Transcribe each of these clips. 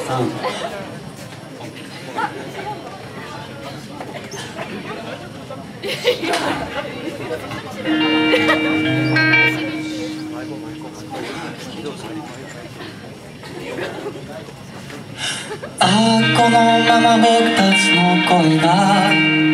このまま僕たちの声が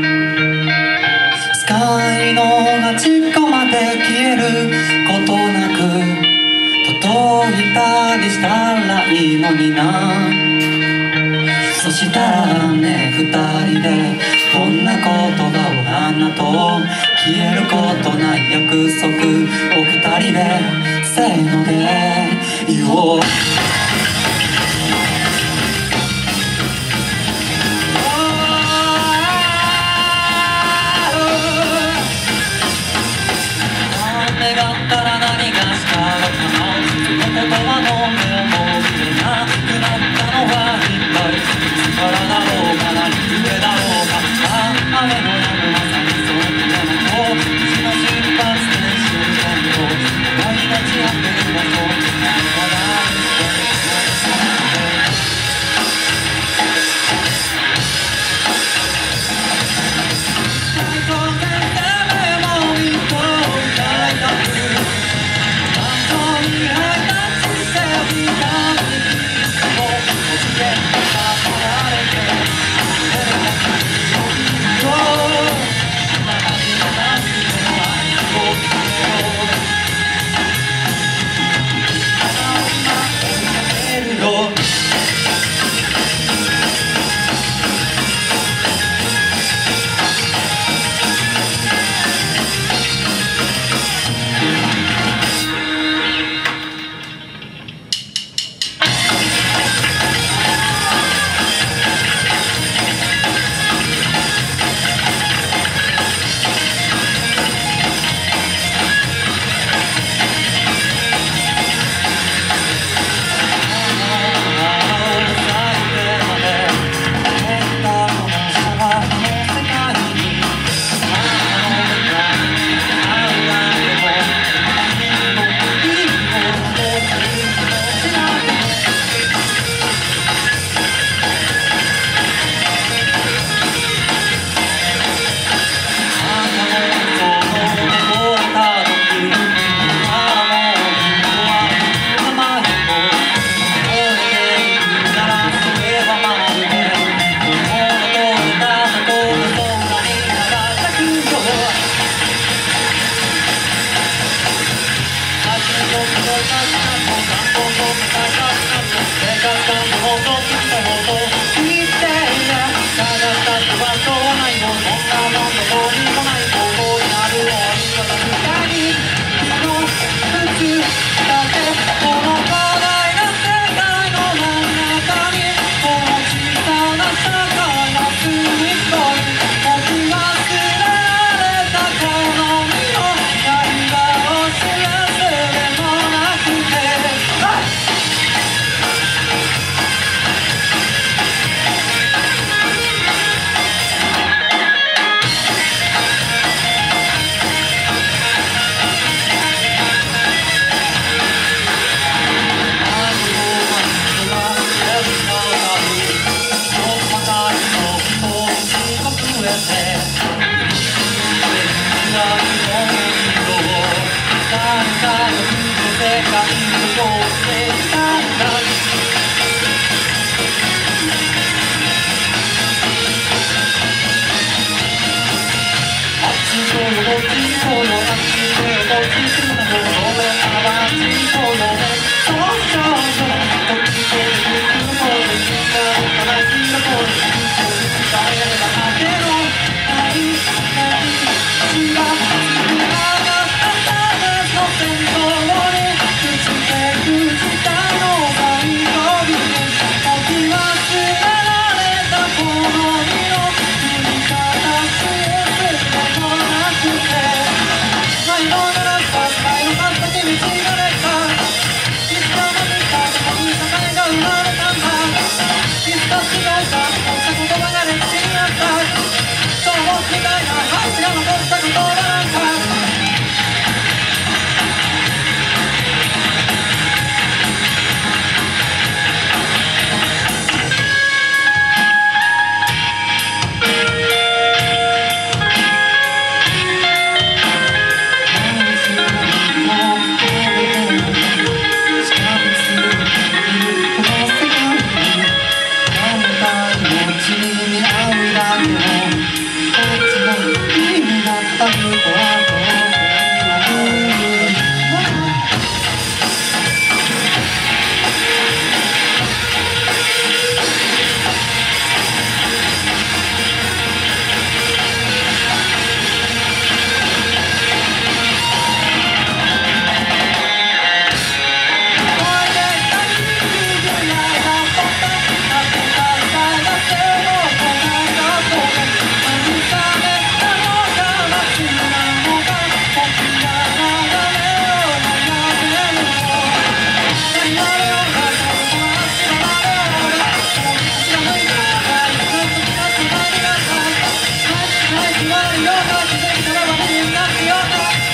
スカイの端っこまで消えることなく届いたりしたらいいのにな。そしたらね、二人でこんな言葉をあんなと消えることない約束を二人でせーので言おう。願ったら何がしたのかな。その言葉の目をも見れなくなったのは一体いつからだろうか。何故だろうか。雨のやむまさにその手のと虹の出発点終点と互いのち合ってる場所何もないそうみたいな話が残ったことだ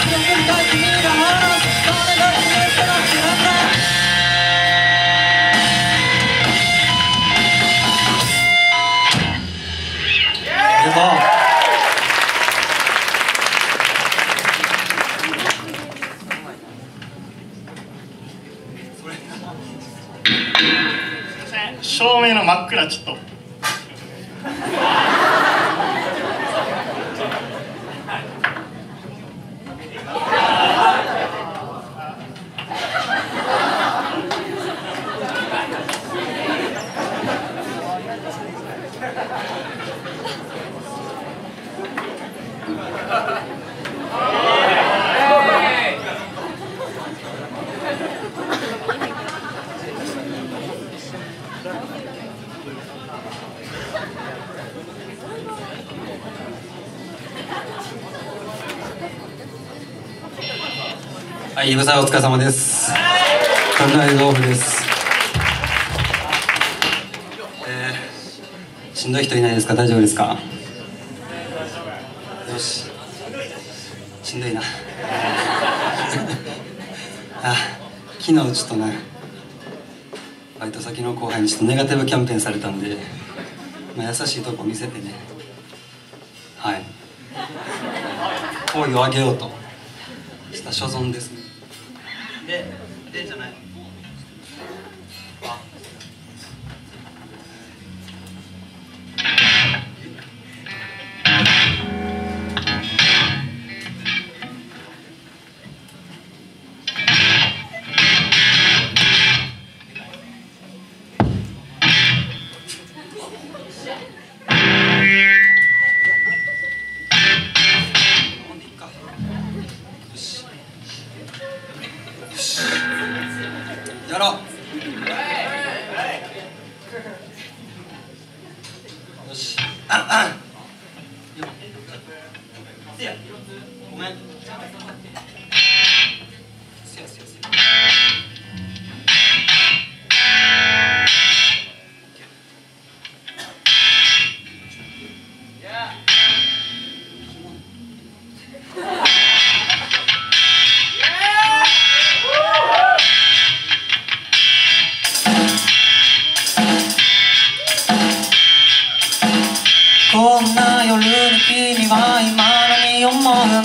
照明の真っ暗ちょっとはい、イブさんお疲れ様です。考え豆腐です。しんどい人いないですか？大丈夫ですか？よし。しんどいな。あ、昨日ちょっとね、バイト先の後輩にちょっとネガティブキャンペーンされたんで、優しいとこ見せてね、はい、好意を上げようとした所存ですね。でじゃない。やろう。よし。せや。ごめん。せやせやせや。こんな夜に君は今何思うの？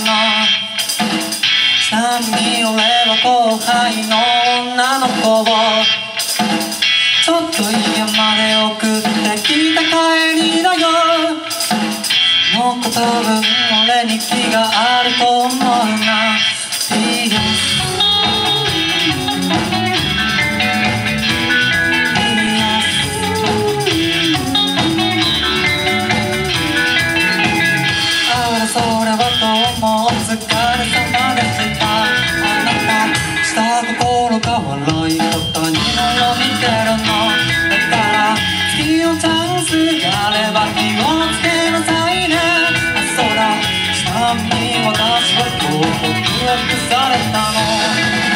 下に寄れば後輩の女の子をちょっと家まで送ってきた帰りだよ。のこと分俺に気があると思うな。それはどうもお疲れ様でした。あなた下心が笑い方にも似てるのだから、次のチャンスがあれば気をつけなさいね。あ、そうだ、下に私は今日告白されたの。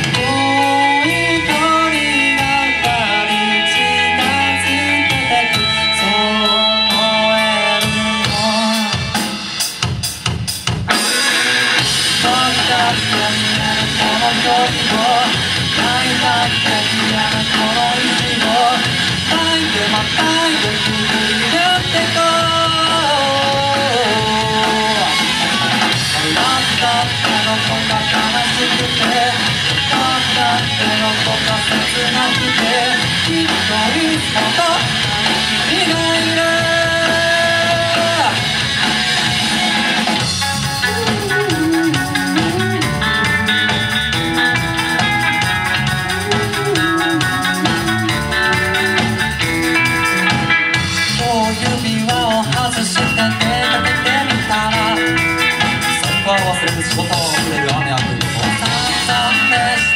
仕事をくれる雨あふれる散々でした。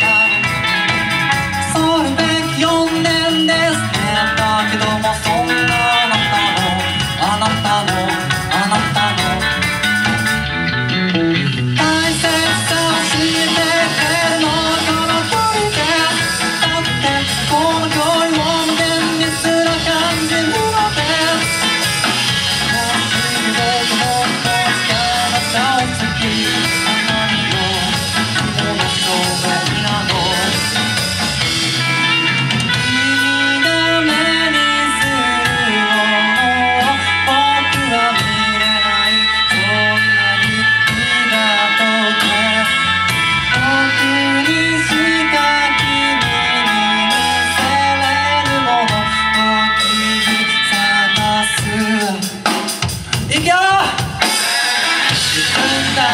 そるべき4年ですね。だけどもそんなあなたの大切さを知っててもこの距離で、だってこの距離を無限にすら感じるので、もし僕もあなたを好き、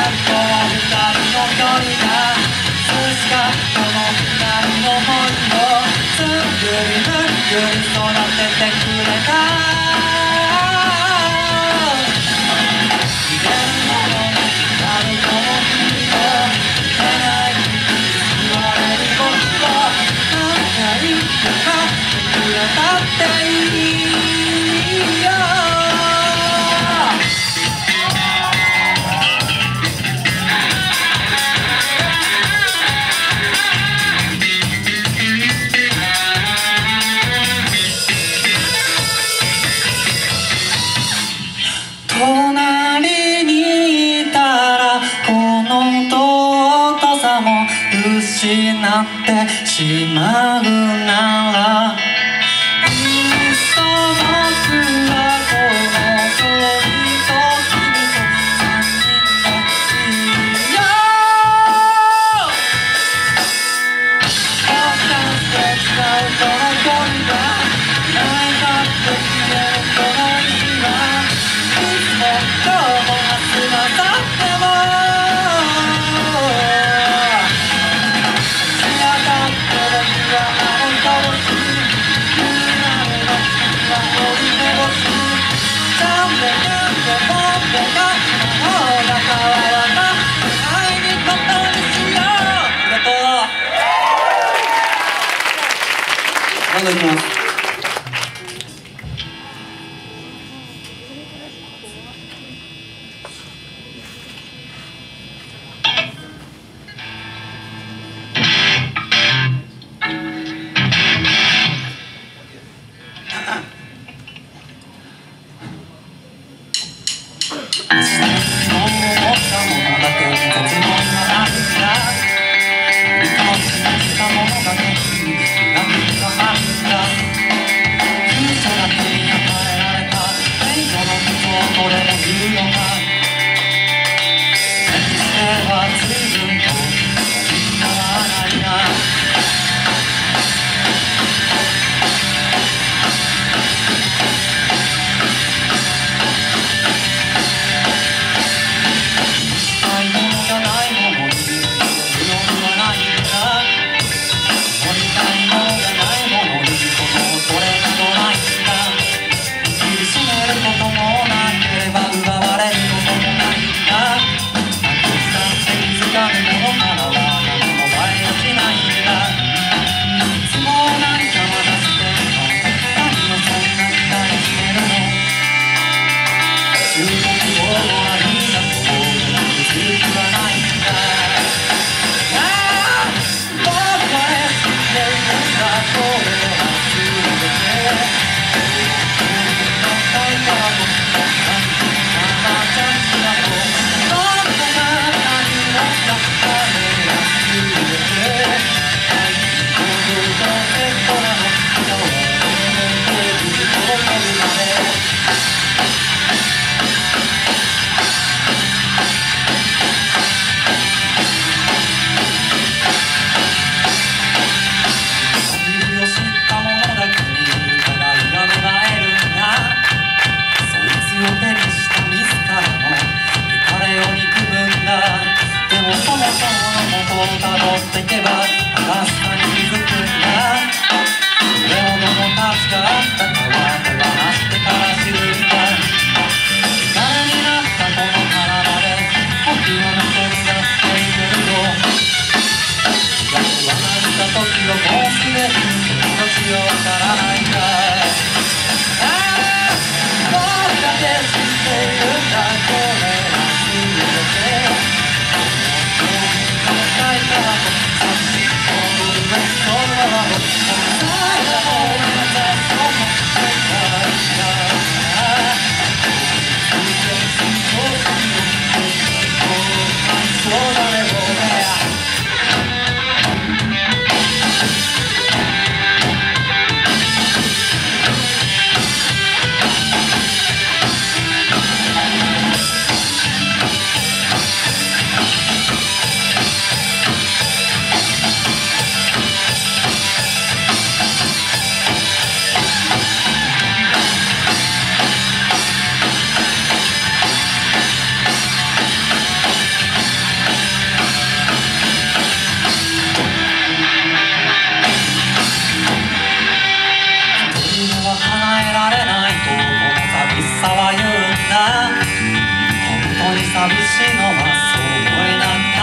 隣にいたらこの尊さも失ってしまうなら嘘僕はこの距離と君と三人でいいよおかして使うこの距離がないかって消えるこの日はいつも今日も明日も明後日も散らかって僕は青い顔し夕なるの君は織り目星なんでなんでなんでか魔法が変わらない愛にことにしようありがとうバンドいきます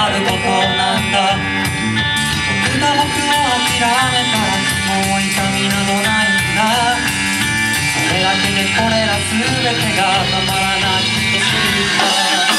ることなんだ。僕が僕を諦めたらもう痛みなどないんだ。それだけでこれら全てがたまらないと知った。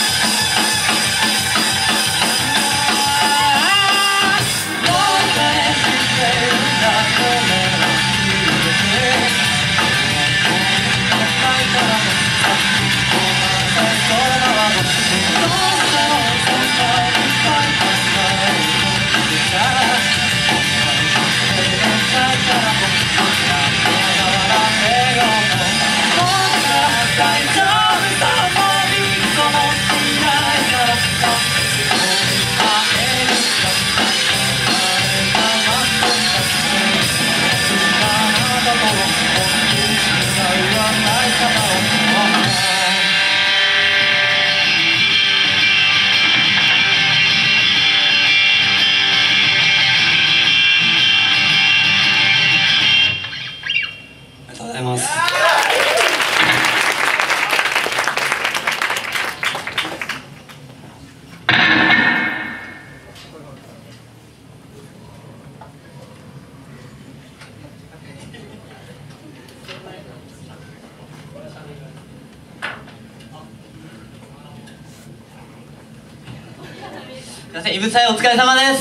すいません、イブ祭お疲れ様です。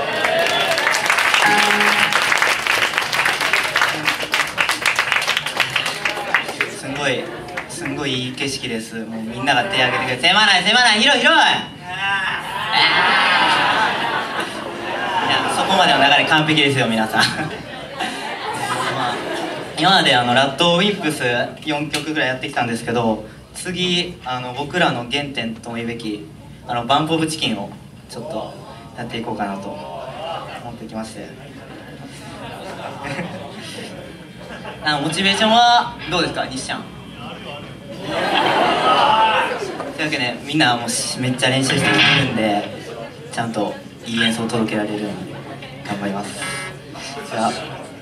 すんごいいい景色です。もうみんなが手を挙げてくれて、狭ない広い。いや、そこまでの流れ完璧ですよ皆さん。今までラッドウィンプス4曲ぐらいやってきたんですけど、次僕らの原点とも言うべきバンプオブチキンをちょっとやっていこうかなと思ってきまして。モチベーションはどうですか、西ちゃん。というわけでみんなもうめっちゃ練習してきてるんで、ちゃんといい演奏を届けられるように頑張ります。じゃ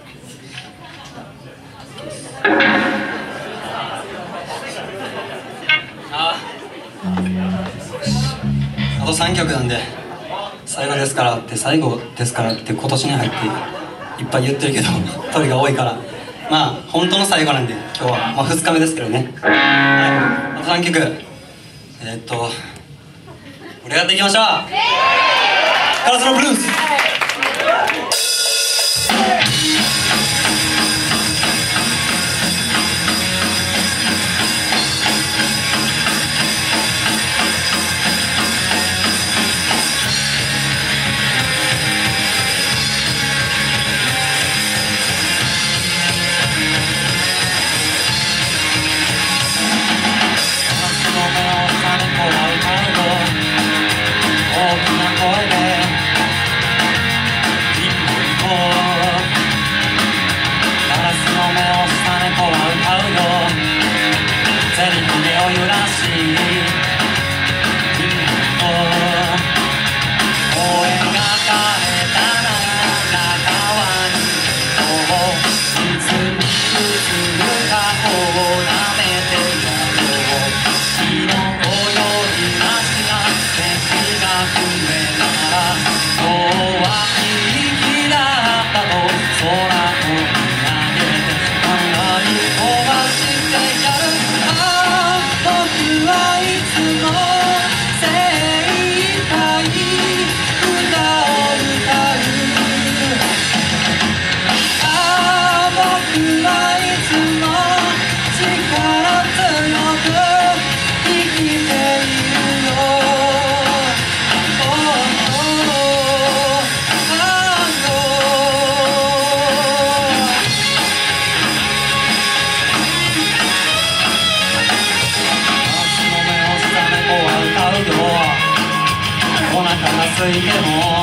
あと3曲なんで、最後ですからって今年に入っていっぱい言ってるけど鳥が多いから、まあ本当の最後なんで今日は、まあ、2日目ですけどね。はい、あと3曲盛り上がっていきましょう。カラスのブルース。ついてもガラ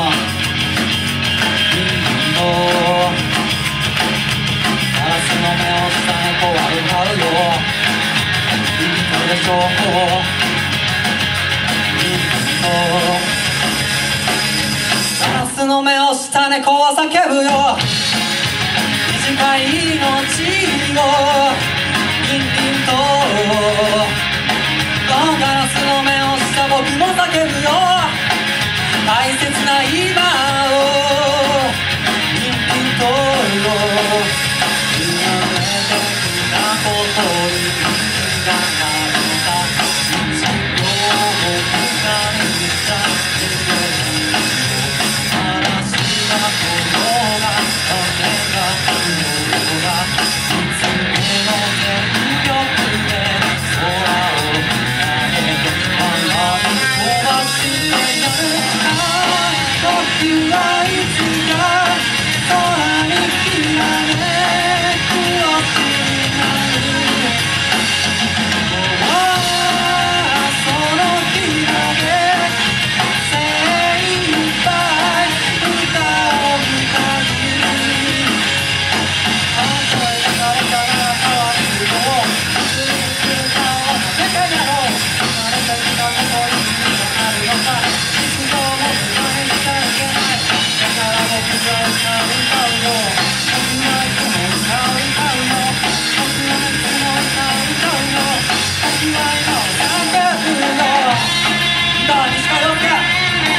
スの目をした猫は歌うよ。いい子でしょう。ガラスの目をした猫は叫ぶよ。短い命をキンキンと。ガラスの目をした僕も叫ぶよ。 大切な今を生きとろう。生まれてきたことに意味があるのか。一度僕が見た自分嵐が来ようが風が吹ようがいつでも全力で空を見上げて笑い飛ばしてやる。時はいつか空にきらめく星になる。今日はその日まで精一杯歌を歌い、数えられたら変わるよ。いつかを世界だろう。生まれてきたことに意味があるのか。一度も前にしちゃいけない。だから僕は歌うよ。僕はいつも歌うよ。僕はいつも歌うよ。僕は今を叫ぶよ。どうにしかようか。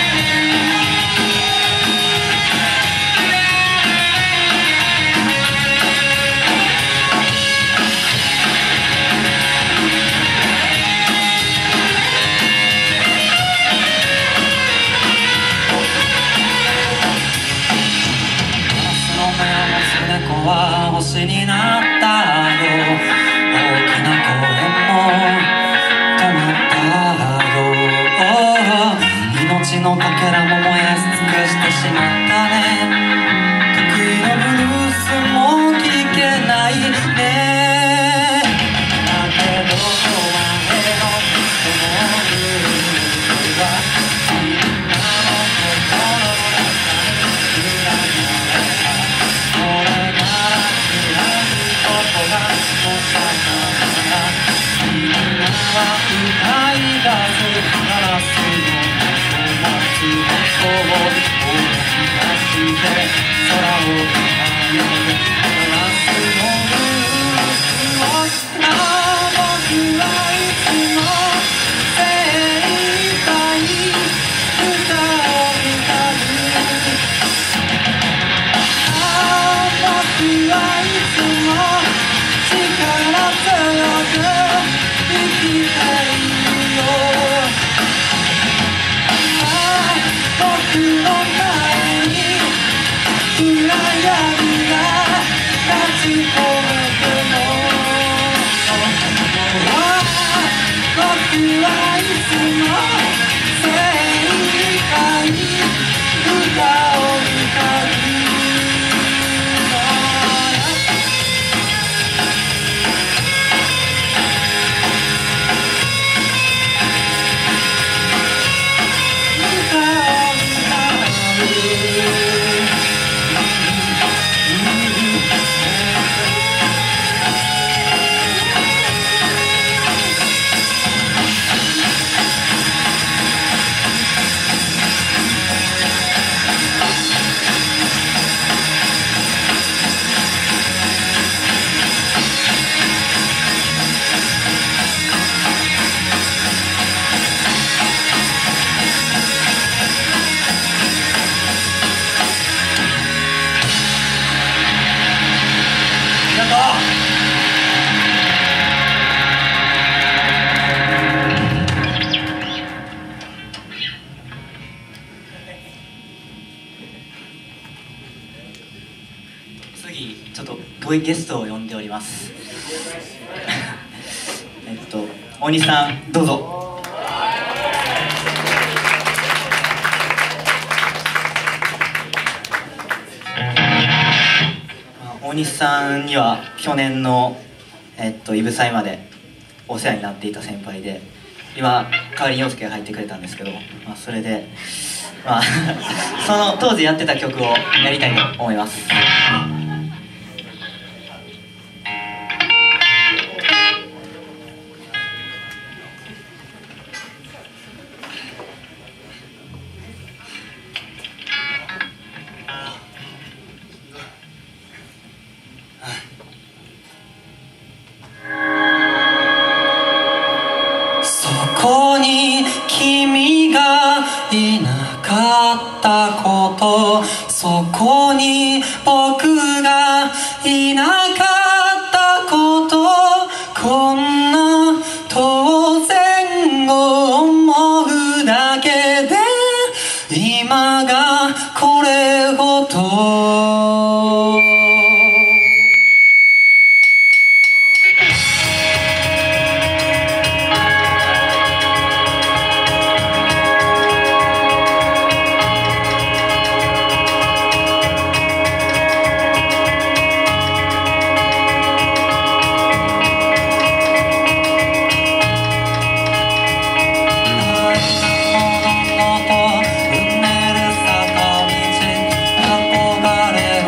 猫は星になったよ。大きな公園も止まったよ。命のかけらも燃やし尽くしてしまったね。得意のブルースも聞けないね。だけどお前のこのブルースはみんなの心の中に裏切られた。これから知らぬことがもしあったならみんなは歌い出す。ガラスの中待つことを思い出して空を見上げてガラスのブルースを僕はいつも精一杯歌を歌う。僕はいつも力強く生きているよ。僕の前に暗闇が立ち込めても僕はいつも精一杯歌を歌う。次ちょっと遠いゲストを呼んでおります大西さんどうぞ。大西さんには去年のイブサイまでお世話になっていた先輩で、今代わりに陽介が入ってくれたんですけど、それでその当時やってた曲をやりたいと思います。そこに君がいなかったったこと、そこに僕がいなかったこと、こんな当然を思うだけで今がこれほど。憧れ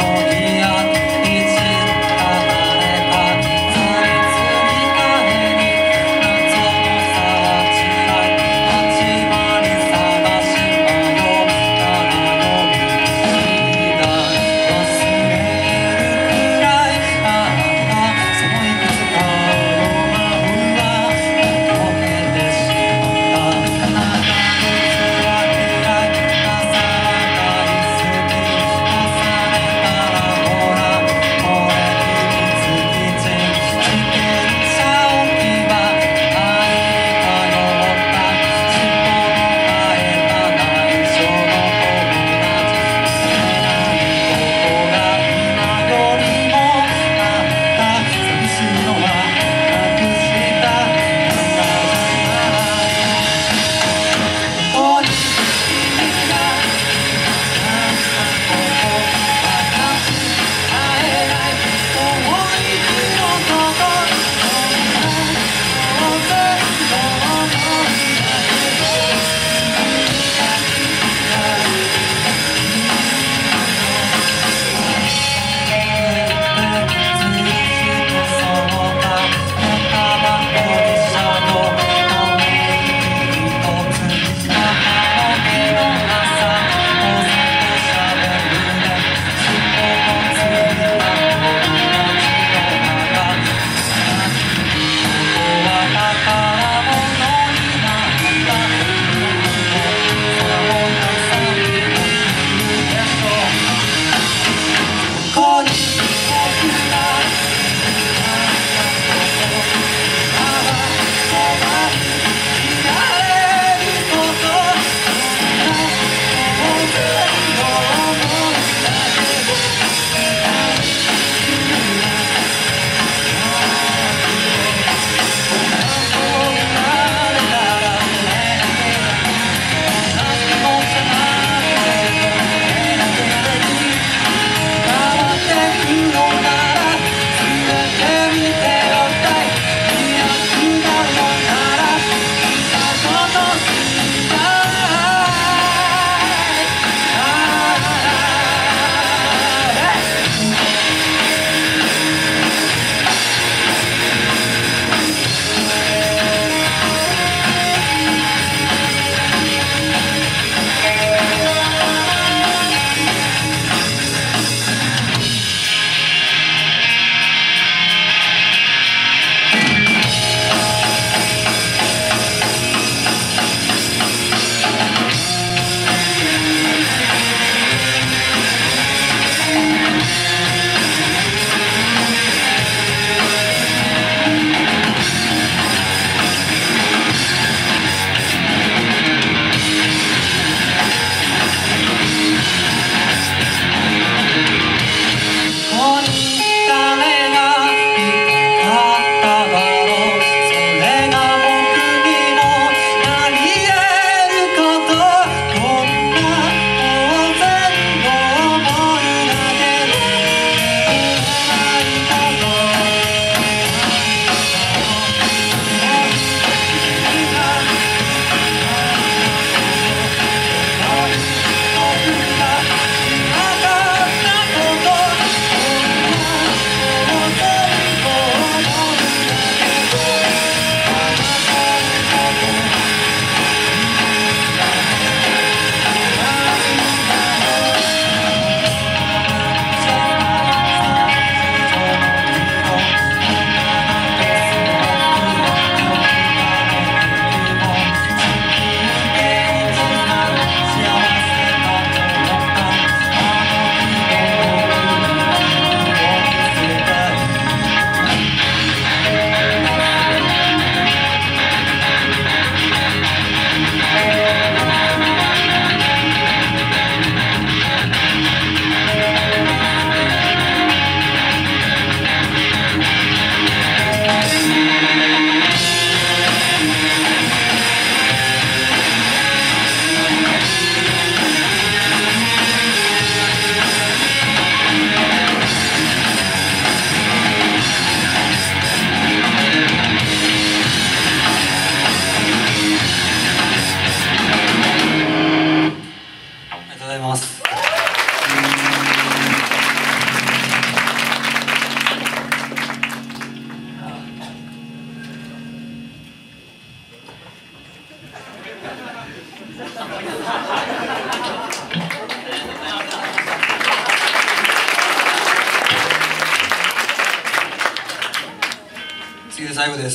次で最後です。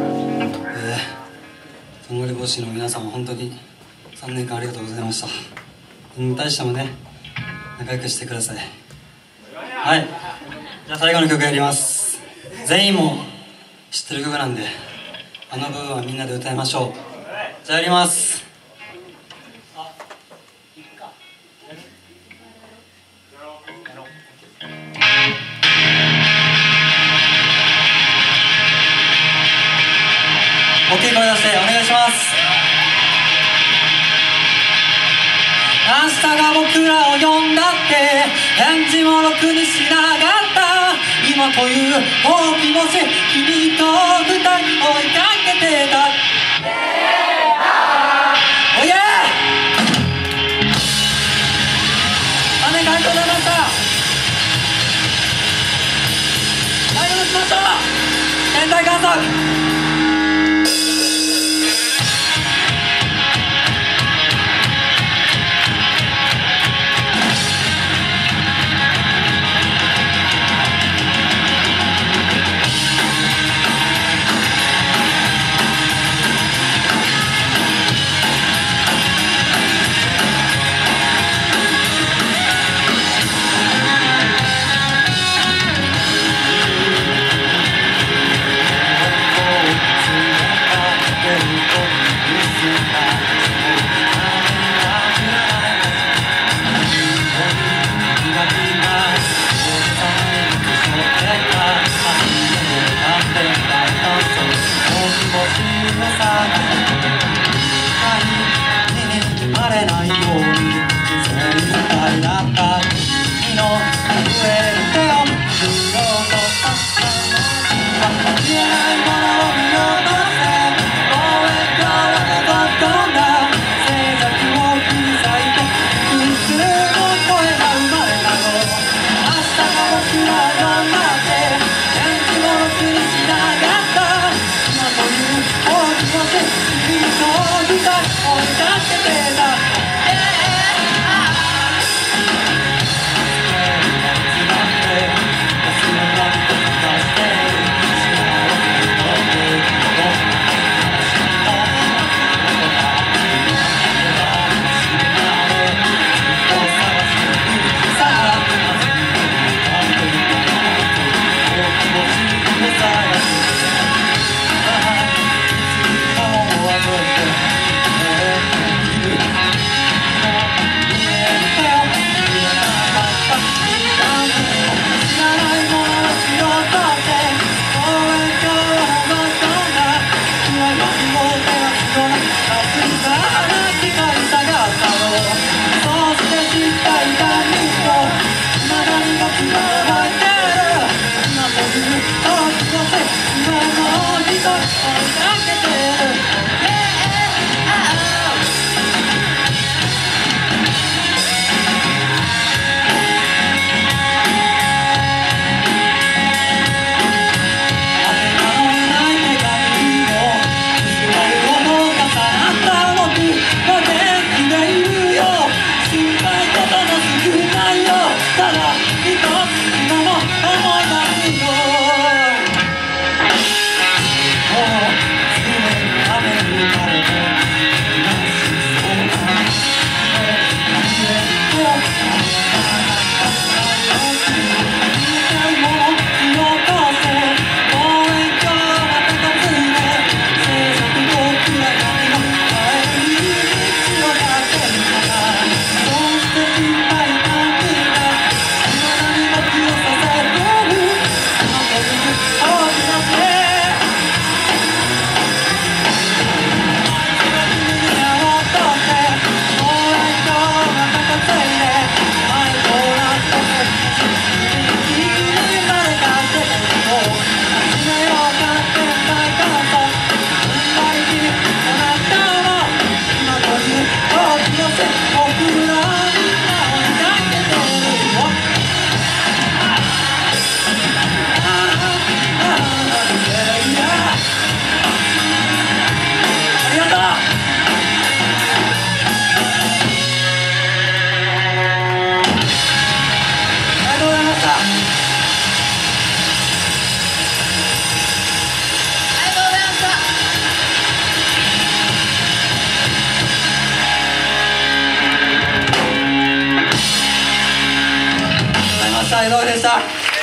とんがり帽子の皆さん本当に3年間ありがとうございました。引退してもね、仲良くしてください。はい、じゃあ最後の曲やります。全員も知ってる曲なんで、あの部分はみんなで歌いましょう。じゃあやります。大きい声出してお願いします。明日が僕らを呼んだって返事もろくにしなかった。今という大き星、君と二人追いかけてた。おいえ姉会長になりました。最後にしましょう。天体観測。 した。江戸でした。